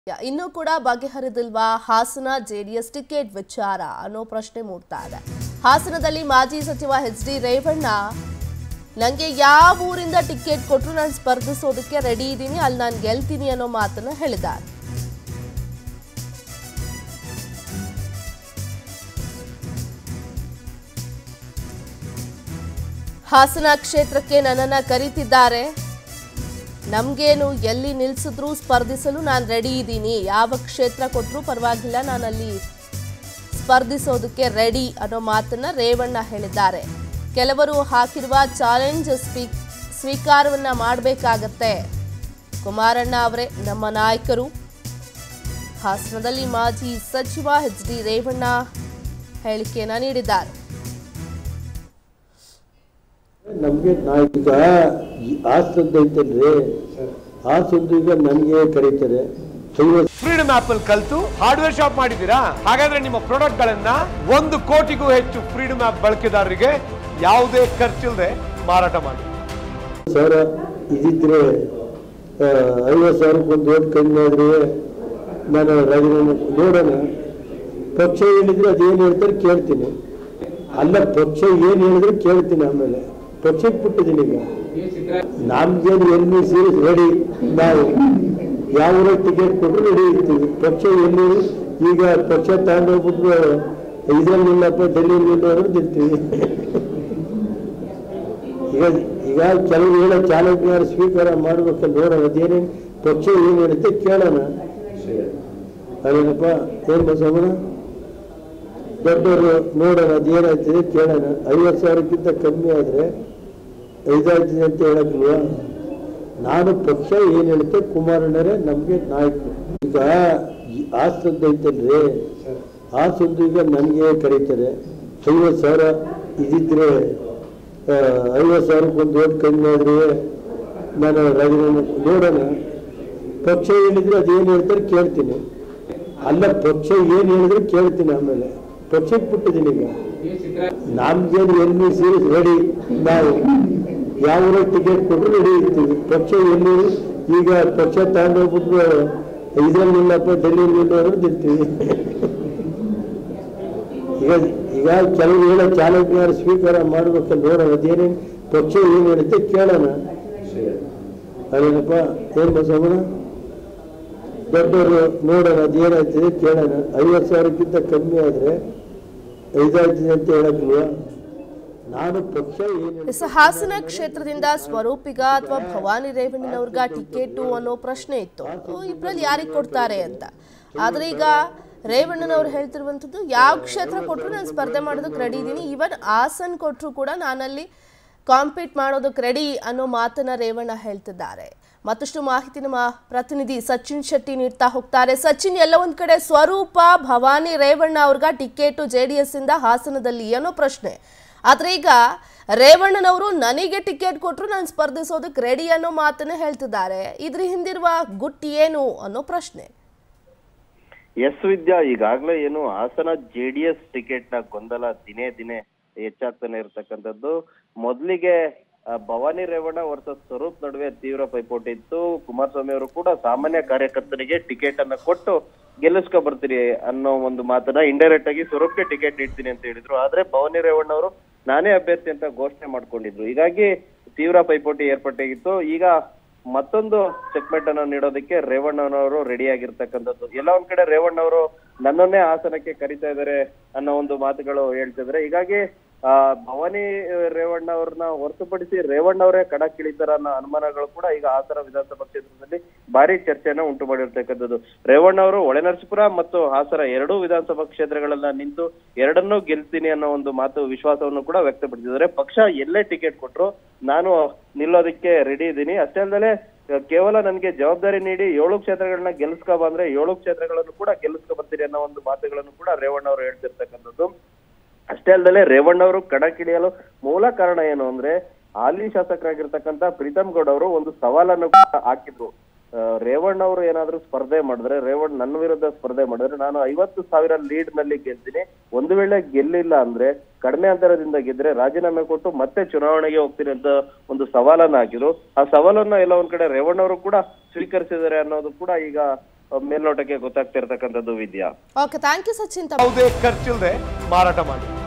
ಇನ್ನೂ ಕೂಡ ಬಗೆಹರಿದಿಲ್ವಾ Hassan JDS ticket ವಿಚಾರ ಅನ್ನೋ ಪ್ರಶ್ನೆ ಮೂಡ್ತಾ ಇದೆ. ಹಾಸನದಲ್ಲಿ ಮಾಜಿ ಸಚಿವ ಎಚ್.ಡಿ. ರೇವಣ್ಣ ನನಗೆ ಯಾವ ಊರಿಂದ ಟಿಕೆಟ್ ಕೊಟ್ಟರು ನಾನು ಸ್ಪರ್ಧಿಸೋದಕ್ಕೆ ರೆಡಿ ಇದ್ದೀನಿ, ಅಲ್ಲಿ ನಾನು ಗೆಲ್ತೀನಿ ಅನ್ನೋ ಮಾತನ್ನ ಹೇಳಿದ್ದಾರೆ. ಹಾಸನ ಕ್ಷೇತ್ರಕ್ಕೆ ನನ್ನನ್ನ ಕರೀತಿದ್ದಾರೆ, ನಮಗೇನು ಎಲ್ಲಿ ನಿಲ್ಲಿಸಿದ್ರು ಸ್ಪರ್ಧಿಸಲು ನಾನು ರೆಡಿ ಇದ್ದೀನಿ, ಯಾವ ಕ್ಷೇತ್ರ ಕೊಟ್ಟರು ಪರವಾಗಿಲ್ಲ, ನಾನು ಅಲ್ಲಿ ಸ್ಪರ್ಧಿಸೋದಕ್ಕೆ ರೆಡಿ ಅನ್ನೋ ಮಾತನ್ನ ರೇವಣ್ಣ ಹೇಳಿದ್ದಾರೆ. ಕೆಲವರು ಹಾಕಿರುವ ಚಾಲೆಂಜ್ ಸ್ವೀಕಾರವನ್ನ ಮಾಡಬೇಕಾಗತ್ತೆ. ಕುಮಾರಣ್ಣ ಅವರೇ ನಮ್ಮ ನಾಯಕರು. ಹಾಸನದಲ್ಲಿ ಮಾಜಿ ಸಚಿವ ಎಚ್.ಡಿ. ರೇವಣ್ಣ ಹೇಳಿಕೆಯನ್ನ ನೀಡಿದ್ದಾರೆ. ನಮಗೆ ನಾಯಕ ಆಸ್ತೈತಲ್ರಿ, ಆ ಸುದ್ದಿಗ ನನಗೆ ಕರೀತಾರೆ. ಫ್ರೀಡಮ್ ಆಪ್ ಅಲ್ಲಿ ಕಲ್ತು ಹಾರ್ಡ್ವೇರ್ ಶಾಪ್ ಮಾಡಿದ್ದೀರಾ? ಹಾಗಾದ್ರೆ ನಿಮ್ಮ ಪ್ರಾಡಕ್ಟ್ ಗಳನ್ನ 1 ಕೋಟಿಗೂ ಹೆಚ್ಚು ಫ್ರೀಡಮ್ ಆಪ್ ಬಳಕೆದಾರರಿಗೆ ಯಾವುದೇ ಖರ್ಚಿಲ್ಲದೆ ಮಾರಾಟ ಮಾಡಿ. ಸಾವಿರ ಇದಿದ್ರೆ 50,000 ಒಂದು ಓಟ್ ಕಡಿಮೆ ಆದ್ರೆ ನಾನು ರಾಜೀನಾಮೆ ನೋಡೋಣ. ಪಕ್ಷ ಹೇಳಿದ್ರೆ ಅದೇನು ಹೇಳ್ತಾರೆ ಕೇಳ್ತೀನಿ, ಅಲ್ಲ ಪಕ್ಷ ಏನು ಹೇಳಿದ್ರೆ ಕೇಳ್ತೀನಿ. ಆಮೇಲೆ ಪಕ್ಷಕ್ಕೆ ಬಿಟ್ಟಿದ್ದೀನಿ. ಈಗ ನಮ್ಗೇನು ಎಲ್ಲಿ ಸೀರಿಯಸ್ ರೆಡಿ, ನಾವು ಯಾವ ಟಿಕೆಟ್ ಕೊಟ್ಟರು ರೆಡಿ ಇರ್ತೀವಿ. ಪಕ್ಷ ಎಲ್ಲಿ ಈಗ ಪಕ್ಷ ತಗೊಂಡೋಗ್ಬಿಟ್ಟು ಇದರಲ್ಲಿಲ್ಲಪ್ಪ ಡೆಲ್ಲಿಯಲ್ಲಿ ಇರ್ತೀವಿ. ಈಗ ಕೆಲವು ಹೇಳೋ ಚಾಲಕರು ಸ್ವೀಕಾರ ಮಾಡ್ಬೇಕಲ್ಲ, ನೋಡೋಣ ಅದೇನೇನು ಪಕ್ಷ ಏನು ಹೇಳುತ್ತೆ ಕೇಳೋಣ. ಅದೇನಪ್ಪ ಏನು ಬಸವಣ್ಣ ದೊಡ್ಡವರು ನೋಡೋಣ ಅದೇನಾಗ್ತದೆ ಕೇಳೋಣ. 50,000ಕ್ಕಿಂತ ಕಮ್ಮಿ ಆದರೆ 5 ಆಗ್ತದೆ ಅಂತ ಹೇಳಕ್ಲ್ವಾ? ನಾನು ಪಕ್ಷ ಏನು ಹೇಳುತ್ತೆ ಕುಮಾರಣ್ಣರೇ ನಮಗೆ ನಾಯಕರು. ಈಗ ಆ ಸುದ್ದಿ ಐತಲ್ರಿ, ಆ ಸುದ್ದಿಗ ನನಗೆ ಕರೀತಾರೆ. 50,000 ಇದಿದ್ರೆ 50,000 ಒಂದು ಓಟ್ ಕಡಿಮೆ ಆದ್ರೆ ನಾನು ರಾಜೀನಾಮೆ ನೋಡೋಣ. ಪಕ್ಷ ಹೇಳಿದ್ರೆ ಅದೇನು ಹೇಳ್ತಾರೆ ಕೇಳ್ತೀನಿ, ಅಲ್ಲ ಪಕ್ಷ ಏನು ಹೇಳಿದ್ರೆ ಕೇಳ್ತೀನಿ. ಆಮೇಲೆ ಪಕ್ಷಕ್ಕೆ ಬಿಟ್ಟಿದ್ದೀನಿ. ಈಗ ನಮ್ಗೇನು ಎಲ್ಲಿ ಸೀರಿಯಸ್ ರೆಡಿ, ನಾವು ಯಾವ ಟಿಕೆಟ್ ಕೊಟ್ಟರು ರೆಡಿ ಇರ್ತೀವಿ. ಪಕ್ಷ ಎಲ್ಲಿ ಈಗ ಪಕ್ಷ ತಗೊಂಡೋಗ್ಬಿಟ್ಟು ಇದರಲ್ಲಿಲ್ಲಪ್ಪ ಡೆಲ್ಲಿಯಲ್ಲಿ ಇರ್ತೀವಿ. ಈಗ ಕೆಲವು ಹೇಳೋ ಚಾಲಕರು ಸ್ವೀಕಾರ ಮಾಡ್ಬೇಕಲ್ಲ, ನೋಡೋಣ ಅದೇನೇನು ಪಕ್ಷ ಏನು ಹೇಳುತ್ತೆ ಕೇಳೋಣ. ಅದೇನಪ್ಪ ಏನು ಬಸವಣ್ಣ ದೊಡ್ಡವರು ನೋಡೋಣ ಅದೇನಾಗ್ತದೆ ಕೇಳೋಣ. 50,000ಕ್ಕಿಂತ ಕಮ್ಮಿ ಆದರೆ 5 ಆಗ್ತದೆ ಅಂತ ಹೇಳಕ್ಲ್ವಾ? ನಾನು ಪಕ್ಷ ಏನು. ಹಾಸನ ಕ್ಷೇತ್ರದಿಂದ ಸ್ವರೂಪಿಗ ಅಥವಾ ಭವಾನಿ ರೇವಣ್ಣನವ್ರಿಗ ಟಿಕೆಟ್ ಅನ್ನೋ ಪ್ರಶ್ನೆ ಇತ್ತು, ಇಬ್ಬರಲ್ಲಿ ಯಾರಿಗೆ ಕೊಡ್ತಾರೆ ಅಂತ. ಆದ್ರೆ ಈಗ ರೇವಣ್ಣನವ್ರು ಹೇಳ್ತಿರುವಂಥದ್ದು ಯಾವ ಕ್ಷೇತ್ರ ಕೊಟ್ಟರು ನಾನು ಸ್ಪರ್ಧೆ ಮಾಡೋದಕ್ಕೆ ರೆಡಿ ಇದ್ದೀನಿ, ಈವನ್ ಹಾಸನ್ ಕೊಟ್ಟರು ಕೂಡ ನಾನಲ್ಲಿ ಕಾಂಪೀಟ್ ಮಾಡೋದಕ್ಕೆ ರೆಡಿ ಅನ್ನೋ ಮಾತನ್ನ ರೇವಣ್ಣ ಹೇಳ್ತಿದ್ದಾರೆ. ಮತ್ತಷ್ಟು ಮಾಹಿತಿ ನಮ್ಮ ಪ್ರತಿನಿಧಿ ಸಚಿನ್ ಶೆಟ್ಟಿ ನೀಡ್ತಾ ಹೋಗ್ತಾರೆ. ಸಚಿನ್, ಎಲ್ಲ ಒಂದ್ ಕಡೆ ಸ್ವರೂಪ ಭವಾನಿ ರೇವಣ್ಣ ಅವ್ರಿಗ ಟಿಕೆಟ್ JDS ಇಂದ ಹಾಸನದಲ್ಲಿ ಅನ್ನೋ ಪ್ರಶ್ನೆ, ಆದ್ರೆ ಈಗ ರೇವಣ್ಣನವರು ನನಗೆ ಟಿಕೆಟ್ ಕೊಟ್ಟರು ನಾನು ಸ್ಪರ್ಧಿಸೋದಕ್ಕೆ ರೆಡಿ ಅನ್ನೋ ಮಾತನ್ನ ಹೇಳ್ತಿದ್ದಾರೆ. ಇದ್ರ ಹಿಂದಿರುವ ಗುಟ್ಟು ಏನು ಅನ್ನೋ ಪ್ರಶ್ನೆ. ಎಸ್ ವಿದ್ಯಾ, ಈಗಾಗಲೇ ಏನು ಹಾಸನ JDS ಟಿಕೆಟ್ ನ ಗೊಂದಲ ದಿನೇ ದಿನೇ ಹೆಚ್ಚಾಗ್ತಾನೆ ಇರ್ತಕ್ಕಂಥದ್ದು. ಮೊದಲಿಗೆ ಭವಾನಿ ರೇವಣ್ಣ ವರ್ಸಸ್ ಸ್ವರೂಪ್ ನಡುವೆ ತೀವ್ರ ಪೈಪೋಟಿ ಇತ್ತು. ಕುಮಾರಸ್ವಾಮಿ ಅವರು ಕೂಡ ಸಾಮಾನ್ಯ ಕಾರ್ಯಕರ್ತರಿಗೆ ಟಿಕೆಟ್ ಅನ್ನ ಕೊಟ್ಟು ಗೆಲ್ಲಿಸ್ಕೊ ಬರ್ತೀರಿ ಅನ್ನೋ ಒಂದು ಮಾತನ್ನ ಇಂಡೈರೆಕ್ಟ್ ಆಗಿ ಸ್ವರೂಪ್ಗೆ ಟಿಕೆಟ್ ನೀಡ್ತೀನಿ ಅಂತ ಹೇಳಿದ್ರು. ಆದ್ರೆ ಭವಾನಿ ರೇವಣ್ಣ ಅವರು ನಾನೇ ಅಭ್ಯರ್ಥಿ ಅಂತ ಘೋಷಣೆ ಮಾಡ್ಕೊಂಡಿದ್ರು. ಹೀಗಾಗಿ ತೀವ್ರ ಪೈಪೋಟಿ ಏರ್ಪಟ್ಟಾಗಿತ್ತು. ಈಗ ಮತ್ತೊಂದು ಚೆಕ್ಮೇಟ್ ಅನ್ನು ನೀಡೋದಕ್ಕೆ ರೇವಣ್ಣನವರು ರೆಡಿ ಆಗಿರ್ತಕ್ಕಂಥದ್ದು. ಎಲ್ಲ ಒಂದ್ ಕಡೆ ರೇವಣ್ಣವರು ನನ್ನನ್ನೇ ಹಾಸನಕ್ಕೆ ಕರೀತಾ ಇದ್ದಾರೆ ಅನ್ನೋ ಒಂದು ಮಾತುಗಳು ಹೇಳ್ತಿದ್ರೆ. ಹೀಗಾಗಿ ಭವಾನಿ ರೇವಣ್ಣ ಅವ್ರನ್ನ ಹೊರತುಪಡಿಸಿ ರೇವಣ್ಣ ಅವರೇ ಕಣಕ್ಕಿಳಿತಾರ ಅನ್ನೋ ಅನುಮಾನಗಳು ಕೂಡ ಈಗ ಹಾಸನ ವಿಧಾನಸಭಾ ಕ್ಷೇತ್ರದಲ್ಲಿ ಭಾರಿ ಚರ್ಚೆಯನ್ನ ಉಂಟು ಮಾಡಿರ್ತಕ್ಕಂಥದ್ದು. ರೇವಣ್ಣ ಅವರು ಹೊಳೆನರಸೀಪುರ ಮತ್ತು ಹಾಸನ 2 ವಿಧಾನಸಭಾ ಕ್ಷೇತ್ರಗಳನ್ನ ನಿಂತು 2ನ್ನೂ ಗೆಲ್ತೀನಿ ಅನ್ನೋ ಒಂದು ಮಾತು ವಿಶ್ವಾಸವನ್ನು ಕೂಡ ವ್ಯಕ್ತಪಡಿಸಿದ್ದಾರೆ. ಪಕ್ಷ ಎಲ್ಲೇ ಟಿಕೆಟ್ ಕೊಟ್ರು ನಾನು ನಿಲ್ಲೋದಕ್ಕೆ ರೆಡಿ ಇದ್ದೀನಿ, ಅಷ್ಟೇ ಅಲ್ಲದೆ ಕೇವಲ ನನಗೆ ಜವಾಬ್ದಾರಿ ನೀಡಿ 7 ಕ್ಷೇತ್ರಗಳನ್ನ ಗೆಲ್ಲಿಸ್ಕೊ ಬಂದ್ರೆ 7 ಕ್ಷೇತ್ರಗಳನ್ನು ಕೂಡ ಗೆಲ್ಲಿಸ್ಕೊ ಬರ್ತೀರಿ ಅನ್ನೋ ಒಂದು ಮಾತುಗಳನ್ನು ಕೂಡ ರೇವಣ್ಣ ಅವರು ಹೇಳ್ತಿರ್ತಕ್ಕಂಥದ್ದು. ಅಷ್ಟೇ ಅಲ್ಲದೆ ರೇವಣ್ಣ ಅವರು ಕಣಕ್ಕಿಳಿಯಲು ಮೂಲ ಕಾರಣ ಏನು ಅಂದ್ರೆ ಹಾಲಿ ಶಾಸಕರಾಗಿರ್ತಕ್ಕಂಥ ಪ್ರೀತಮ್ ಗೌಡ ಅವರು ಒಂದು ಸವಾಲನ್ನು ಹಾಕಿದ್ರು. ರೇವಣ್ಣ ಅವರು ಏನಾದ್ರೂ ಸ್ಪರ್ಧೆ ಮಾಡಿದ್ರೆ, ರೇವಣ್ಣ ನನ್ನ ವಿರುದ್ಧ ಸ್ಪರ್ಧೆ ಮಾಡಿದ್ರೆ ನಾನು 50,000 ಲೀಡ್ ನಲ್ಲಿ ಗೆಲ್ತೀನಿ, ಒಂದು ವೇಳೆ ಗೆಲ್ಲಿಲ್ಲ ಅಂದ್ರೆ ಕಡಿಮೆ ಅಂತರದಿಂದ ಗೆದ್ರೆ ರಾಜೀನಾಮೆ ಕೊಟ್ಟು ಮತ್ತೆ ಚುನಾವಣೆಗೆ ಹೋಗ್ತೀನಿ ಅಂತ ಒಂದು ಸವಾಲನ್ನ ಹಾಕಿದ್ರು. ಆ ಸವಾಲನ್ನ ಎಲ್ಲ ಒಂದ್ ಕಡೆ ರೇವಣ್ಣ ಅವರು ಕೂಡ ಸ್ವೀಕರಿಸಿದ್ದಾರೆ ಅನ್ನೋದು ಕೂಡ ಈಗ ಮೇಲ್ನೋಟಕ್ಕೆ ಗೊತ್ತಾಗ್ತಿರ್ತಕ್ಕಂಥದ್ದು Vidya. Okay, thank you Sachin. ಯಾವುದೇ ಖರ್ಚಿಲ್ಲದೆ ಮಾರಾಟ ಮಾಡಿ.